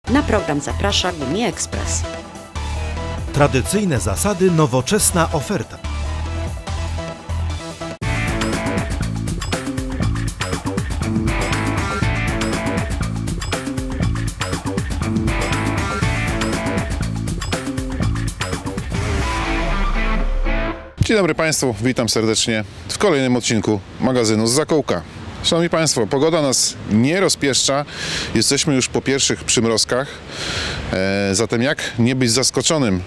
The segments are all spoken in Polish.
Na program zaprasza Gumi Express. Tradycyjne zasady, nowoczesna oferta. Dzień dobry Państwu, witam serdecznie w kolejnym odcinku magazynu z Zakołka. Szanowni Państwo, pogoda nas nie rozpieszcza, jesteśmy już po pierwszych przymrozkach, zatem jak nie być zaskoczonym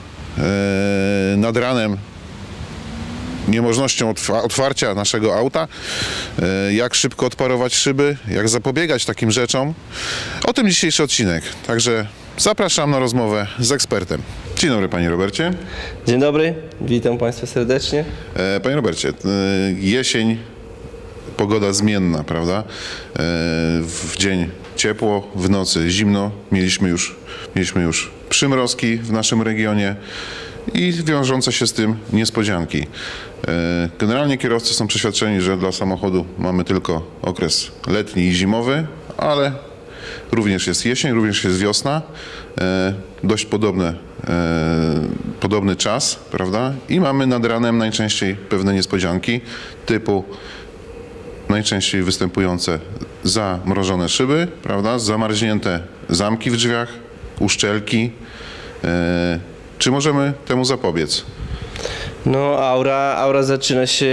nad ranem niemożnością otwarcia naszego auta, jak szybko odparować szyby, jak zapobiegać takim rzeczom, o tym dzisiejszy odcinek, także zapraszam na rozmowę z ekspertem. Dzień dobry Panie Robercie. Dzień dobry, witam Państwa serdecznie. Panie Robercie, jesień, pogoda zmienna, prawda? W dzień ciepło, w nocy zimno, mieliśmy już przymrozki w naszym regionie i wiążące się z tym niespodzianki. Generalnie kierowcy są przeświadczeni, że dla samochodu mamy tylko okres letni i zimowy, ale również jest jesień, również jest wiosna, dość podobny czas, prawda? I mamy nad ranem najczęściej pewne niespodzianki typu najczęściej występujące zamrożone szyby, prawda? Zamarznięte zamki w drzwiach, uszczelki. Czy możemy temu zapobiec? No, aura zaczyna się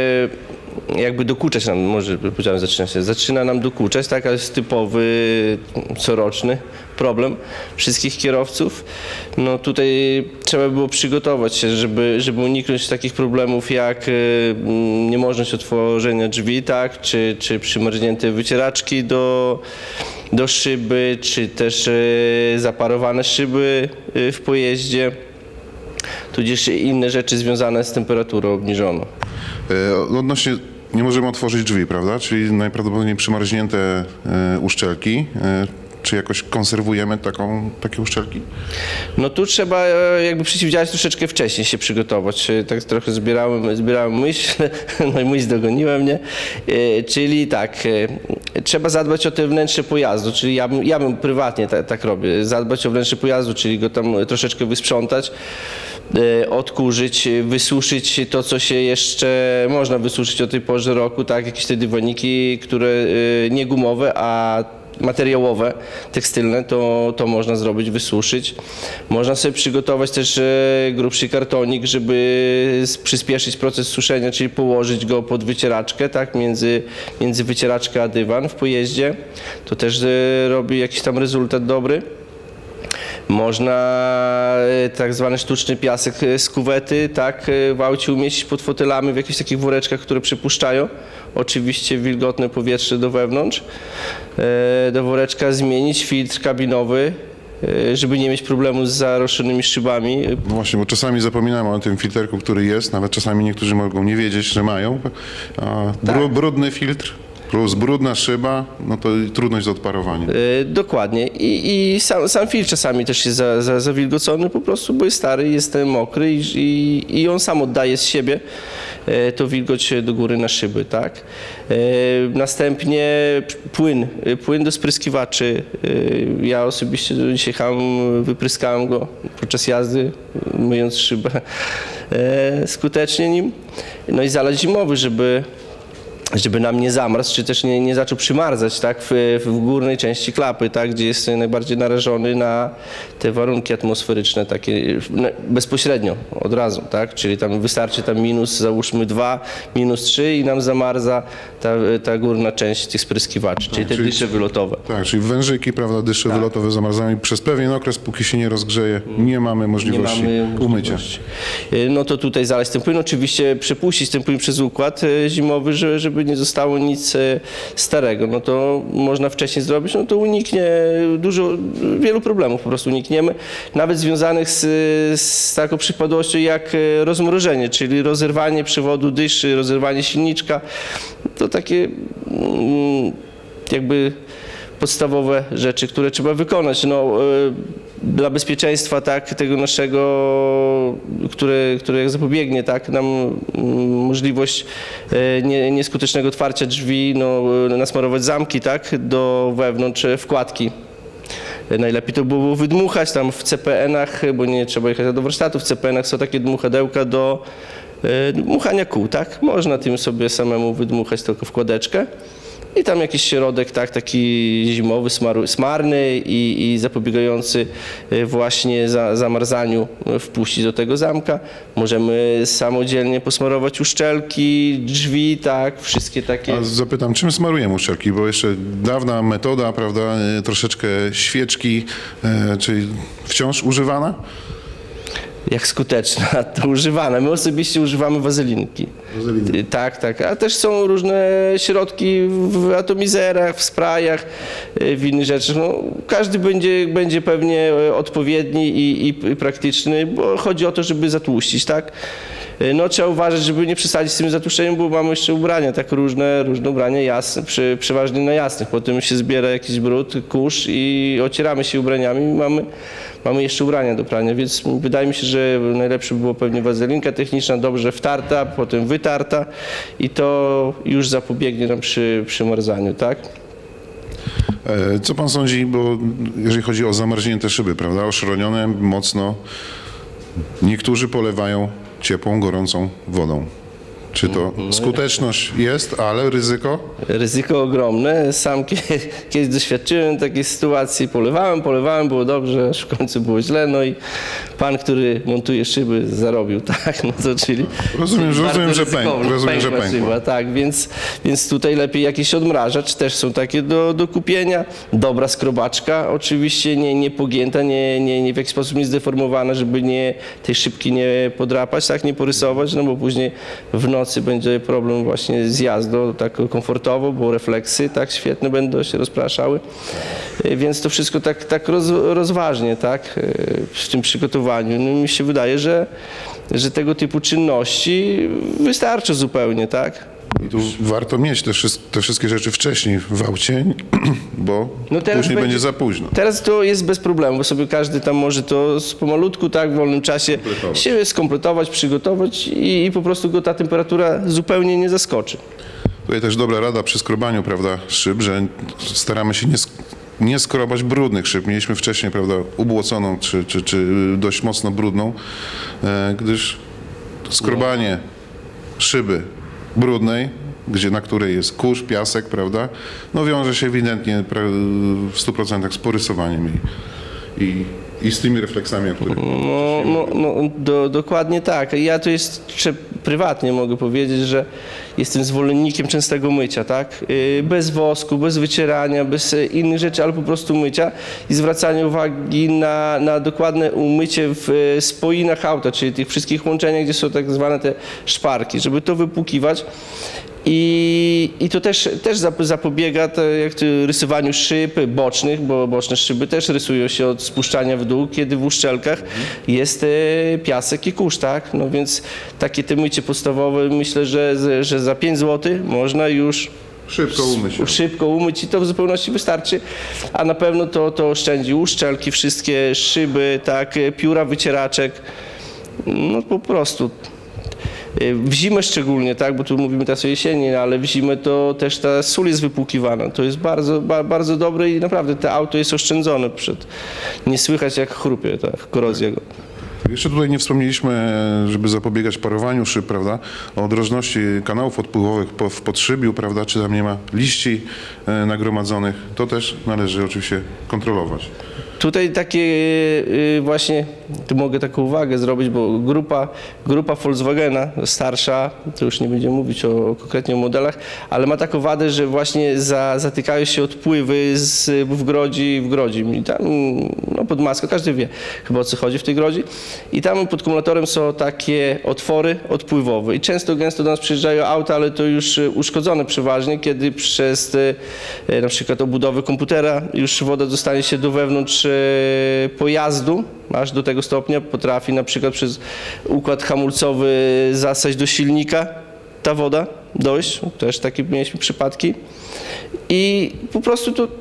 jakby dokuczać nam, może powiedziałem zaczyna nam dokuczać, tak, ale jest typowy, coroczny problem wszystkich kierowców. No tutaj trzeba było przygotować się, żeby uniknąć takich problemów jak niemożność otworzenia drzwi, tak, czy przymarznięte wycieraczki do szyby, czy też zaparowane szyby w pojeździe, tudzież inne rzeczy związane z temperaturą obniżoną. Odnośnie nie możemy otworzyć drzwi, prawda? Czyli najprawdopodobniej przymarznięte uszczelki. Czy jakoś konserwujemy takie uszczelki? No tu trzeba jakby przeciwdziałać troszeczkę wcześniej, się przygotować. Tak trochę zbierałem myśl, no i myśl dogoniła mnie. Czyli tak, trzeba zadbać o te wnętrze pojazdu, czyli ja bym prywatnie tak robię, zadbać o wnętrze pojazdu, czyli go tam troszeczkę wysprzątać, odkurzyć, wysuszyć to, co się jeszcze można wysuszyć o tej porze roku, tak, jakieś te dywaniki, które nie gumowe, a materiałowe, tekstylne, to można zrobić, wysuszyć. Można sobie przygotować też grubszy kartonik, żeby przyspieszyć proces suszenia, czyli położyć go pod wycieraczkę, tak, między wycieraczkę a dywan w pojeździe. To też robi jakiś tam rezultat dobry. Można tak zwany sztuczny piasek z kuwety, tak, w aucie umieścić pod fotelami w jakichś takich woreczkach, które przypuszczają oczywiście wilgotne powietrze do wewnątrz. Do woreczka zmienić filtr kabinowy, żeby nie mieć problemu z zaroszonymi szybami. No właśnie, bo czasami zapominamy o tym filterku, który jest, nawet czasami niektórzy mogą nie wiedzieć, że mają. Brudny filtr plus brudna szyba, no to trudność z odparowaniem. Dokładnie. I sam filtr czasami też jest zawilgocony po prostu, bo jest stary, jest mokry i on sam oddaje z siebie to wilgoć do góry na szyby, tak. Następnie płyn do spryskiwaczy. Ja osobiście dzisiaj wypryskałem go podczas jazdy, myjąc szybę skutecznie nim. No i zalać zimowy, żeby nam nie zamarzł, czy też nie zaczął przymarzać, tak, w górnej części klapy, tak, gdzie jest najbardziej narażony na te warunki atmosferyczne, takie bezpośrednio, od razu, tak, czyli tam wystarczy minus, załóżmy 2, minus 3 i nam zamarza ta górna część tych spryskiwaczy, czyli te dysze wylotowe. Tak, czyli wężyki, prawda, dysze wylotowe zamarzają i przez pewien okres, póki się nie rozgrzeje, nie mamy możliwości umycia. No to tutaj zalać ten płyn, oczywiście przepuścić ten płyn przez układ zimowy, żeby nie zostało nic starego, no to można wcześniej zrobić, no to uniknie wielu problemów, po prostu unikniemy, nawet związanych z taką przypadłością jak rozmrożenie, czyli rozerwanie przewodu dyszy, rozerwanie silniczka, to takie jakby podstawowe rzeczy, które trzeba wykonać. No, dla bezpieczeństwa, tak, tego naszego, które jak zapobiegnie, tak, nam możliwość nieskutecznego otwarcia drzwi, no, nasmarować zamki, tak, do wewnątrz wkładki najlepiej to było wydmuchać tam w CPN-ach, bo nie trzeba jechać do warsztatu, w CPN-ach są takie dmuchadełka do dmuchania kół, tak? Można tym sobie samemu wydmuchać tylko wkładeczkę. I tam jakiś środek, tak, taki zimowy, smarny i zapobiegający właśnie zamarzaniu wpuścić do tego zamka. Możemy samodzielnie posmarować uszczelki, drzwi, tak, wszystkie takie. A zapytam, czym smarujemy uszczelki? Bo jeszcze dawna metoda, prawda, troszeczkę świeczki, czyli wciąż używana? Jak skuteczna, to używana. My osobiście używamy wazelinki. Tak, tak. A też są różne środki w atomizerach, w sprayach, w innych rzeczach. No, każdy będzie pewnie odpowiedni i praktyczny, bo chodzi o to, żeby zatłuścić, tak? No trzeba uważać, żeby nie przesadzić z tym zatłuszczeniem, bo mamy jeszcze ubrania, tak różne ubrania jasne, przeważnie na jasnych. Potem się zbiera jakiś brud, kurz i ocieramy się ubraniami i mamy jeszcze ubrania do prania, więc wydaje mi się, że najlepsze by było pewnie wazelinka techniczna, dobrze wtarta, potem wytarta i to już zapobiegnie nam przy marzaniu, tak? Co pan sądzi, bo jeżeli chodzi o zamarznięte szyby, prawda, oszronione mocno, niektórzy polewają ciepłą, gorącą wodą. Czy to skuteczność jest, ale ryzyko? Ryzyko ogromne. Sam kiedyś doświadczyłem takiej sytuacji. Polewałem, było dobrze, aż w końcu było źle. No i pan, który montuje szyby, zarobił, tak? No to czyli Rozumiem, że pękła. Szyba, tak, więc tutaj lepiej jakiś odmrażacz. Też są takie do kupienia. Dobra skrobaczka, oczywiście nie pogięta, nie w jakiś sposób nie zdeformowana, żeby tej szybki nie podrapać, tak? Nie porysować, no bo później w nocy będzie problem właśnie z jazdą, tak komfortowo, bo refleksy tak świetne będą się rozpraszały, więc to wszystko tak rozważnie, tak, w tym przygotowaniu. No, mi się wydaje, że tego typu czynności wystarczy zupełnie, tak. I tu warto mieć te wszystkie rzeczy wcześniej w aucie, bo no później będzie za późno. Teraz to jest bez problemu, bo sobie każdy tam może to pomalutku, tak, w wolnym czasie się skompletować, przygotować i po prostu go ta temperatura zupełnie nie zaskoczy. Tutaj też dobra rada przy skrobaniu, prawda, szyb, że staramy się nie skrobać brudnych szyb. Mieliśmy wcześniej, prawda, ubłoconą czy dość mocno brudną, gdyż skrobanie szyby brudnej, na której jest kurz, piasek, prawda, no wiąże się ewidentnie w 100% z porysowaniem i z tymi refleksami, o których dokładnie tak. Ja to jeszcze prywatnie mogę powiedzieć, że jestem zwolennikiem częstego mycia, tak? Bez wosku, bez wycierania, bez innych rzeczy, ale po prostu mycia i zwracania uwagi na dokładne umycie w spoinach auta, czyli tych wszystkich łączeniach, gdzie są tak zwane te szparki, żeby to wypłukiwać. I to też zapobiega rysowaniu szyb bocznych, bo boczne szyby też rysują się od spuszczania w dół, kiedy w uszczelkach jest piasek i kurz, tak? No więc takie te mycie podstawowe, myślę, że za 5 zł można już szybko umyć i to w zupełności wystarczy, a na pewno to oszczędzi uszczelki, wszystkie szyby, tak, pióra wycieraczek, no po prostu. W zimę szczególnie, tak, bo tu mówimy teraz o jesieni, ale w zimę to też ta sól jest wypłukiwana. To jest bardzo, bardzo dobre i naprawdę to auto jest oszczędzone nie słychać jak chrupie, tak, korozja go. Jeszcze tutaj nie wspomnieliśmy, żeby zapobiegać parowaniu szyb, prawda, o drożności kanałów odpływowych w podszybiu, prawda, czy tam nie ma liści nagromadzonych. To też należy oczywiście kontrolować. Tutaj takie właśnie, tu mogę taką uwagę zrobić, bo grupa Volkswagena starsza, to już nie będziemy mówić konkretnie o modelach, ale ma taką wadę, że właśnie zatykają się odpływy w Grodzi. I tam, no pod maską, każdy wie chyba o co chodzi w tej Grodzi. I tam pod kumulatorem są takie otwory odpływowe i gęsto do nas przyjeżdżają auta, ale to już uszkodzone przeważnie, kiedy przez na przykład obudowę komputera już woda dostanie się do wewnątrz pojazdu, aż do tego stopnia potrafi na przykład przez układ hamulcowy zasać do silnika ta woda dojść, też takie mieliśmy przypadki i po prostu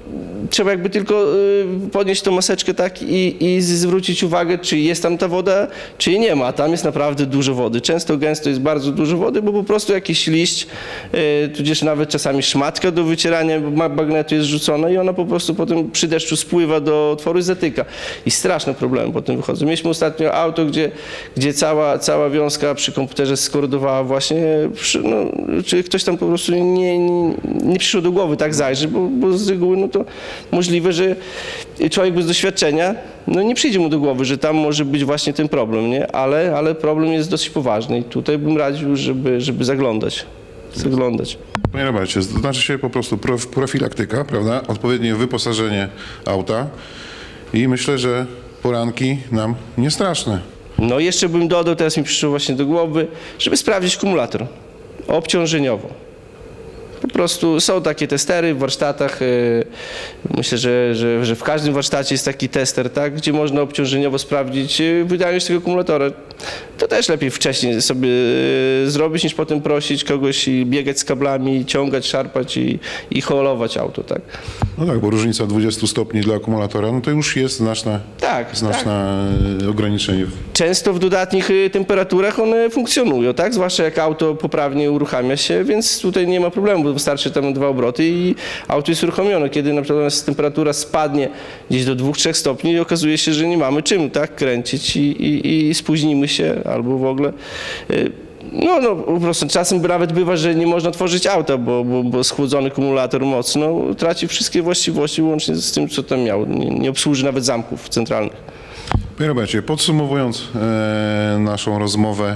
trzeba jakby tylko podnieść tą maseczkę tak i zwrócić uwagę, czy jest tam ta woda, czy jej nie ma. Tam jest naprawdę dużo wody. Często gęsto jest bardzo dużo wody, bo po prostu jakiś liść, tudzież nawet czasami szmatka do wycierania bagnetu jest rzucona i ona po prostu potem przy deszczu spływa do otworu i zatyka. I straszne problemy potem wychodzą. Mieliśmy ostatnio auto, gdzie cała wiązka przy komputerze skorodowała właśnie, czy ktoś tam po prostu nie przyszło do głowy tak zajrzy, bo z reguły no to możliwe, że człowiek bez doświadczenia no nie przyjdzie mu do głowy, że tam może być właśnie ten problem, nie? Ale problem jest dosyć poważny i tutaj bym radził, żeby zaglądać. Panie Robercie, to znaczy się po prostu profilaktyka, prawda? Odpowiednie wyposażenie auta i myślę, że poranki nam nie straszne. No jeszcze bym dodał, teraz mi przyszło właśnie do głowy, żeby sprawdzić kumulator obciążeniowo. Po prostu są takie testery w warsztatach. Myślę, że w każdym warsztacie jest taki tester, tak, gdzie można obciążeniowo sprawdzić wydajność tego akumulatora. To też lepiej wcześniej sobie zrobić, niż potem prosić kogoś i biegać z kablami, ciągać, szarpać i holować auto, tak. No tak, bo różnica 20 stopni dla akumulatora, no to już jest znaczne ograniczenie. Często w dodatnich temperaturach one funkcjonują, tak? Zwłaszcza jak auto poprawnie uruchamia się, więc tutaj nie ma problemu, bo wystarczy tam 2 obroty i auto jest uruchomione. Kiedy natomiast temperatura spadnie gdzieś do 2-3 stopni i okazuje się, że nie mamy czym tak kręcić i spóźnimy się albo w ogóle. No po prostu czasem nawet bywa, że nie można tworzyć auta, bo schłodzony kumulator mocno traci wszystkie właściwości łącznie z tym, co tam miał. Nie obsłuży nawet zamków centralnych. Panie Robercie, podsumowując naszą rozmowę,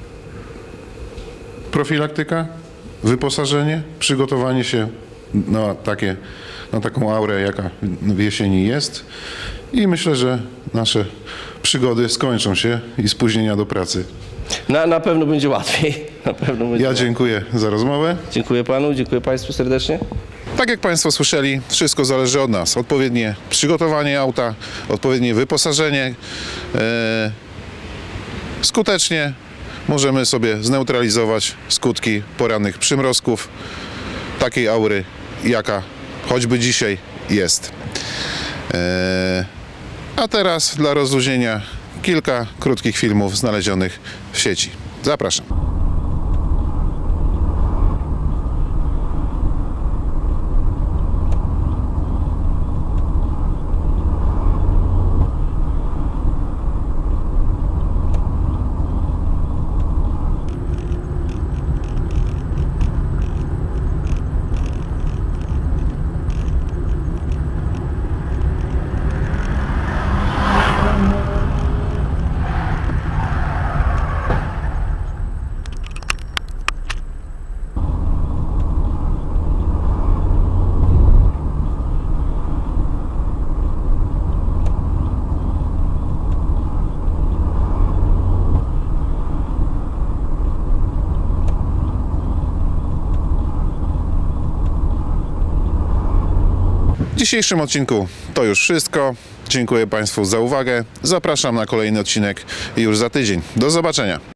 profilaktyka, wyposażenie, przygotowanie się na taką aurę, jaka w jesieni jest i myślę, że nasze przygody skończą się i spóźnienia do pracy. Na pewno będzie łatwiej. Dziękuję za rozmowę. Dziękuję panu, dziękuję państwu serdecznie. Tak jak państwo słyszeli, wszystko zależy od nas. Odpowiednie przygotowanie auta, odpowiednie wyposażenie. Skutecznie możemy sobie zneutralizować skutki porannych przymrozków, takiej aury, jaka choćby dzisiaj jest. A teraz dla rozluźnienia kilka krótkich filmów znalezionych w sieci. Zapraszam. W dzisiejszym odcinku to już wszystko. Dziękuję państwu za uwagę. Zapraszam na kolejny odcinek już za tydzień. Do zobaczenia.